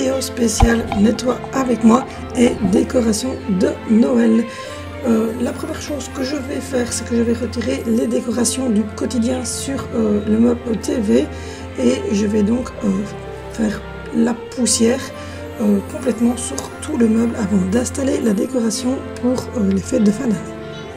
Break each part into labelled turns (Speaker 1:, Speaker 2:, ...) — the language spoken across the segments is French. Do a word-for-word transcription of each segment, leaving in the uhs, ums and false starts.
Speaker 1: vidéo spéciale nettoie avec moi et décoration de Noël. Euh, la première chose que je vais faire, c'est que je vais retirer les décorations du quotidien sur euh, le meuble T V et je vais donc euh, faire la poussière euh, complètement sur tout le meuble avant d'installer la décoration pour euh, les fêtes de fin d'année.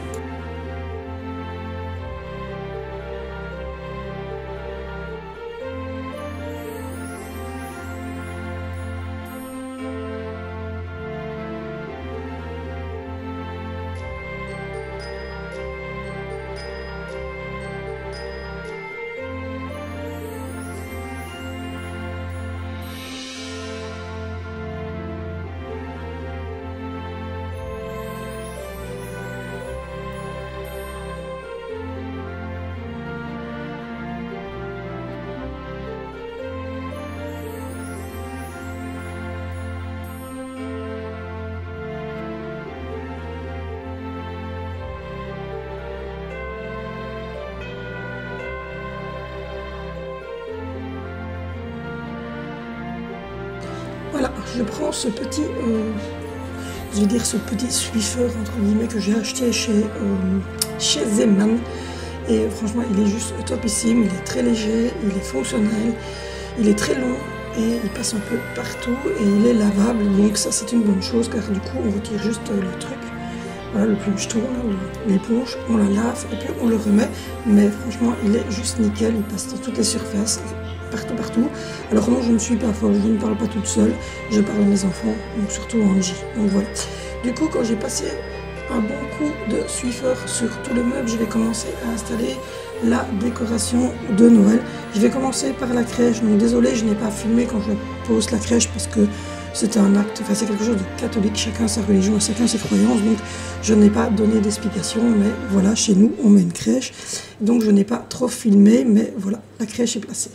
Speaker 1: Voilà, je prends ce petit, euh, je vais dire ce petit Swiffer entre guillemets que j'ai acheté chez, euh, chez Zeman. Et franchement, il est juste topissime, il est très léger, il est fonctionnel, il est très long et il passe un peu partout et il est lavable. Donc ça, c'est une bonne chose car du coup, on retire juste le truc. Voilà, le plonge tourne, l'éponge, on la lave et puis on le remet. Mais franchement, il est juste nickel, il passe dans toutes les surfaces. Partout, partout. Alors non, je ne suis pas folle, je ne parle pas toute seule, je parle à mes enfants, donc surtout Angie. Donc voilà. Du coup, quand j'ai passé un bon coup de Swiffer sur tout le meuble, je vais commencer à installer la décoration de Noël. Je vais commencer par la crèche. Donc désolé, je n'ai pas filmé quand je pose la crèche parce que c'est un acte, enfin c'est quelque chose de catholique, chacun sa religion, chacun ses croyances, donc je n'ai pas donné d'explication, mais voilà, chez nous, on met une crèche. Donc je n'ai pas trop filmé, mais voilà, la crèche est placée.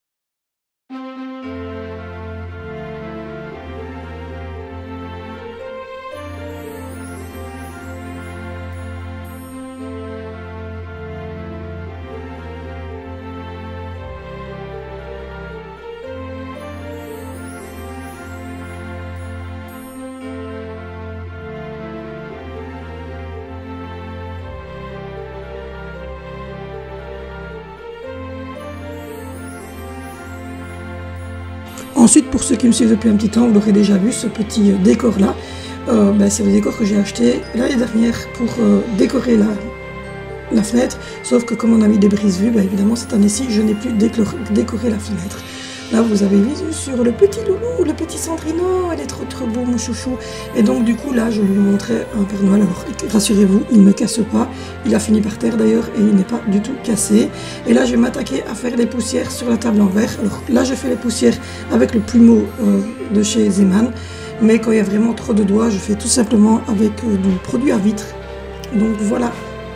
Speaker 1: Ensuite, pour ceux qui me suivent depuis un petit temps, vous l'aurez déjà vu, ce petit décor là, euh, ben, c'est le décor que j'ai acheté l'année dernière pour euh, décorer la, la fenêtre, sauf que comme on a mis des brises-vues, ben, évidemment cette année-ci, je n'ai plus décoré la fenêtre. Là, vous avez vu sur le petit loulou, le petit Sandrino, elle est trop trop beau, mon chouchou. Et donc, du coup, là, je lui montrais un Père Noël. Alors, rassurez-vous, il ne me casse pas. Il a fini par terre d'ailleurs et il n'est pas du tout cassé. Et là, je vais m'attaquer à faire les poussières sur la table en verre. Alors là, je fais les poussières avec le plumeau euh, de chez Zeman. Mais quand il y a vraiment trop de doigts, je fais tout simplement avec euh, du produit à vitre. Donc, voilà.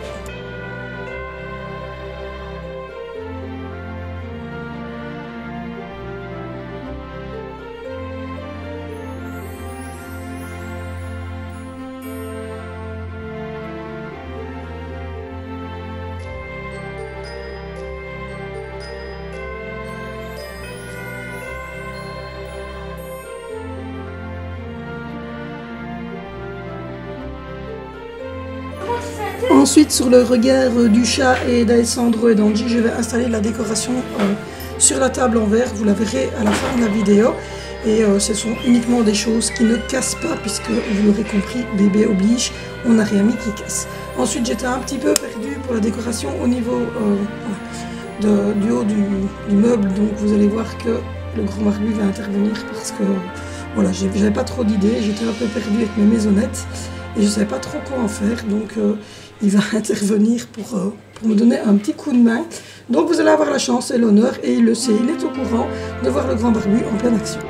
Speaker 1: Ensuite, sur le regard du chat et d'Alessandro et d'Angie, je vais installer la décoration euh, sur la table en verre. Vous la verrez à la fin de la vidéo. Et euh, ce sont uniquement des choses qui ne cassent pas, puisque vous l'aurez compris, bébé oblige, on n'a rien mis qui casse. Ensuite, j'étais un petit peu perdue pour la décoration au niveau euh, de, du haut du, du meuble. Donc, vous allez voir que le grand barbu va intervenir parce que voilà, j'avais pas trop d'idées. J'étais un peu perdue avec mes maisonnettes. Et je ne savais pas trop quoi en faire, donc euh, il va intervenir pour, euh, pour me donner un petit coup de main. Donc vous allez avoir la chance et l'honneur, et il le sait, il est au courant de voir le grand barbu en pleine action.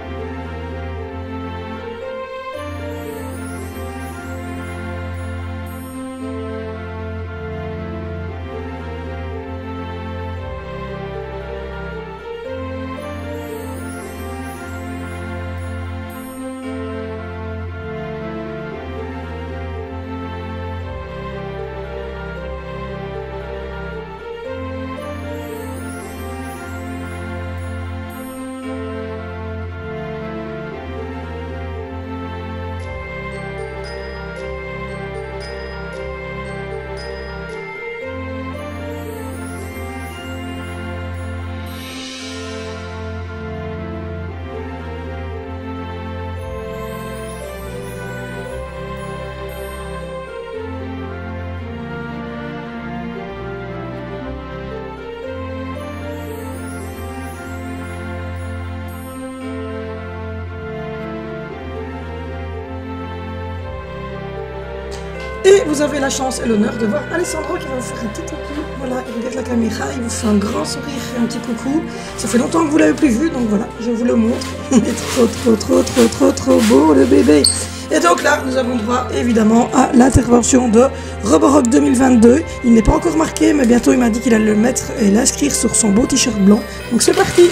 Speaker 1: Et vous avez la chance et l'honneur de voir Alessandro qui va vous faire un petit coucou. Voilà, il regarde la caméra, il vous fait un grand sourire et un petit coucou. Ça fait longtemps que vous ne l'avez plus vu, donc voilà, je vous le montre. Il est trop, trop, trop, trop, trop, trop beau, le bébé. Et donc là, nous avons droit évidemment à l'intervention de Roborock deux mille vingt-deux. Il n'est pas encore marqué, mais bientôt il m'a dit qu'il allait le mettre et l'inscrire sur son beau t-shirt blanc. Donc c'est parti!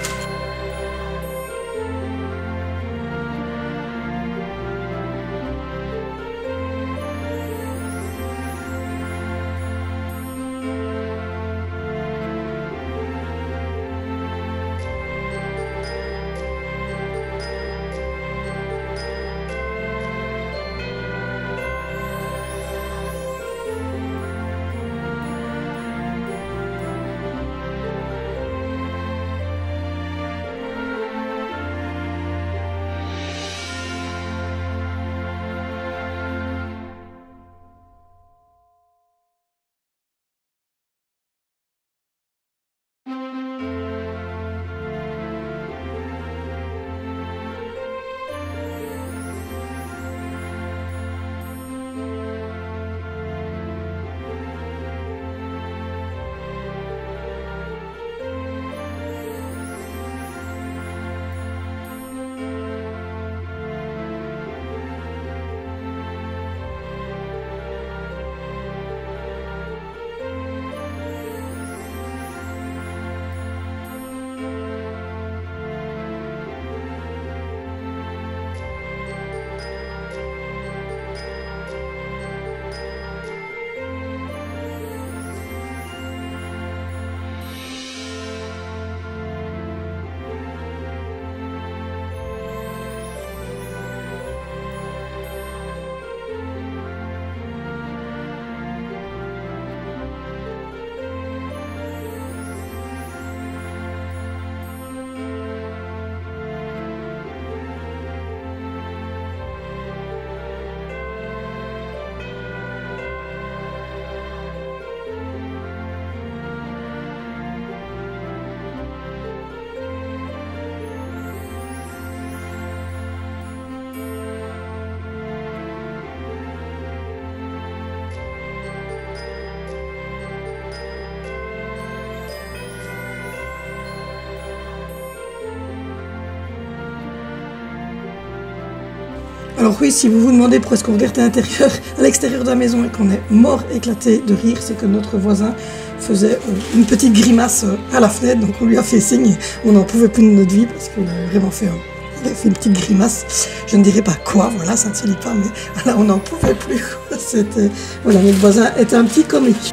Speaker 1: Alors oui, si vous vous demandez pourquoi est-ce qu'on regarde à l'intérieur, à l'extérieur de la maison et qu'on est mort éclaté de rire, c'est que notre voisin faisait euh, une petite grimace euh, à la fenêtre, donc on lui a fait signe, on n'en pouvait plus de notre vie parce qu'il a vraiment fait, euh, il a fait une petite grimace. Je ne dirais pas quoi, voilà, ça ne se lit pas, mais voilà, on n'en pouvait plus. C'était, voilà, notre voisin était un petit comique.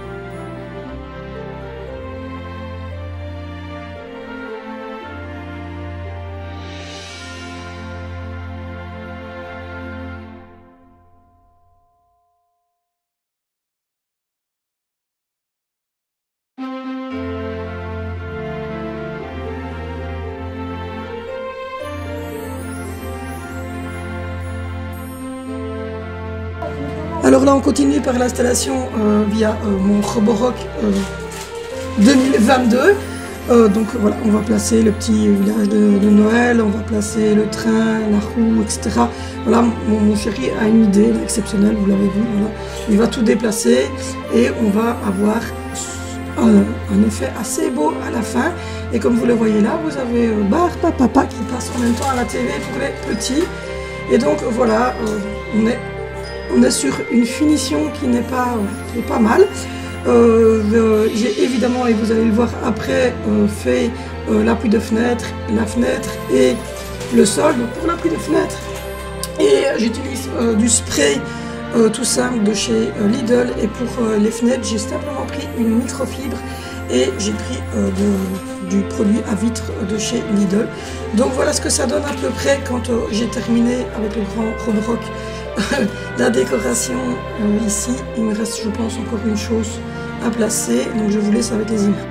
Speaker 1: Alors là, on continue par l'installation euh, via euh, mon Roborock euh, deux mille vingt-deux. Euh, donc voilà, on va placer le petit village de, de Noël, on va placer le train, la roue, et cetera. Voilà, mon, mon chéri a une idée là, exceptionnelle, vous l'avez vu. Voilà. Il va tout déplacer et on va avoir un, un effet assez beau à la fin. Et comme vous le voyez là, vous avez euh, Barba Papa qui passe en même temps à la télé pour les petits. Et donc voilà, euh, on est On est sur une finition qui n'est pas, qui est pas mal. Euh, euh, J'ai évidemment, et vous allez le voir après, euh, fait euh, l'appui de fenêtre, la fenêtre et le sol. Donc pour l'appui de fenêtre, et j'utilise euh, du spray euh, tout simple de chez euh, Lidl. Et pour euh, les fenêtres, j'ai simplement pris une microfibre et j'ai pris euh, de, du produit à vitre de chez Lidl. Donc voilà ce que ça donne à peu près quand euh, j'ai terminé avec le grand Roborock la décoration euh, ici. Il me reste, je pense, encore une chose à placer, donc je vous laisse avec les images.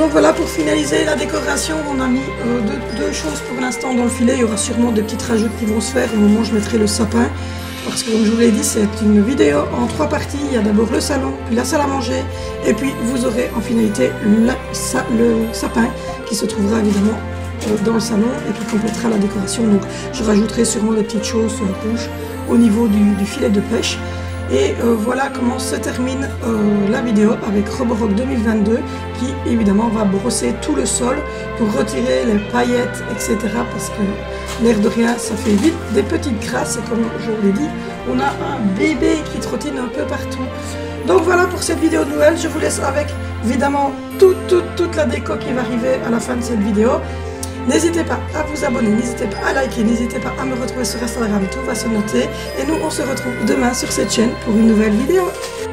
Speaker 1: donc voilà, pour finaliser la décoration, on a mis euh, deux, deux choses pour l'instant dans le filet. Il y aura sûrement des petites rajoutes qui vont se faire au moment où je mettrai le sapin. Parce que comme je vous l'ai dit, c'est une vidéo en trois parties. Il y a d'abord le salon, puis la salle à manger, et puis vous aurez en finalité la, sa, le sapin qui se trouvera évidemment euh, dans le salon et qui complétera la décoration. Donc je rajouterai sûrement des petites choses euh, rouges au niveau du, du filet de pêche. Et euh, voilà comment se termine euh, la vidéo avec Roborock deux mille vingt-deux qui évidemment va brosser tout le sol pour retirer les paillettes, et cetera. Parce que l'air de rien, ça fait vite des petites crasses et comme je vous l'ai dit, on a un bébé qui trottine un peu partout. Donc voilà pour cette vidéo de Noël, je vous laisse avec évidemment toute, toute, toute la déco qui va arriver à la fin de cette vidéo. N'hésitez pas à vous abonner, n'hésitez pas à liker, n'hésitez pas à me retrouver sur Instagram, tout va se noter. Et nous, on se retrouve demain sur cette chaîne pour une nouvelle vidéo.